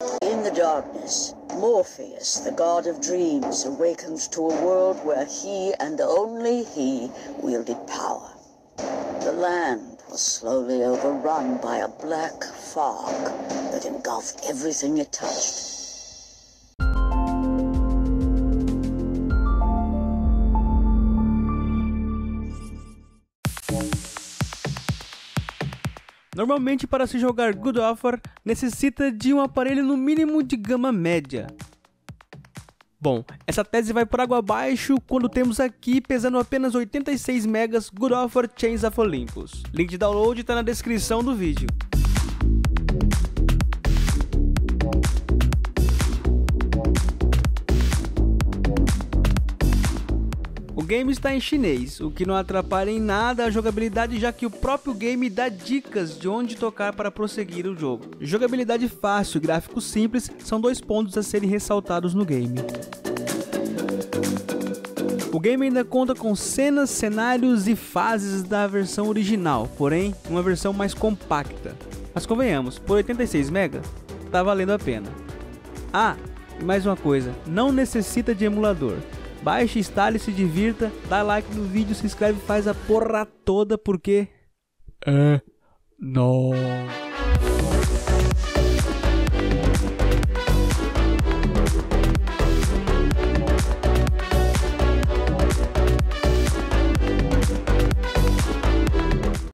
In the darkness, Morpheus, the god of dreams, awakened to a world where he and only he wielded power. The land was slowly overrun by a black fog that engulfed everything it touched. Normalmente, para se jogar God of War, necessita de um aparelho no mínimo de gama média. Bom, essa tese vai por água abaixo quando temos aqui, pesando apenas 86 megas, God of War Chain of Olympus. Link de download está na descrição do vídeo. O game está em chinês, o que não atrapalha em nada a jogabilidade, já que o próprio game dá dicas de onde tocar para prosseguir o jogo. Jogabilidade fácil e gráficos simples são dois pontos a serem ressaltados no game. O game ainda conta com cenas, cenários e fases da versão original, porém uma versão mais compacta. Mas convenhamos, por 86 MB, tá valendo a pena. Ah, e mais uma coisa, não necessita de emulador. Baixe, instale, se divirta, dá like no vídeo, se inscreve, faz a porra toda porque... É nóis.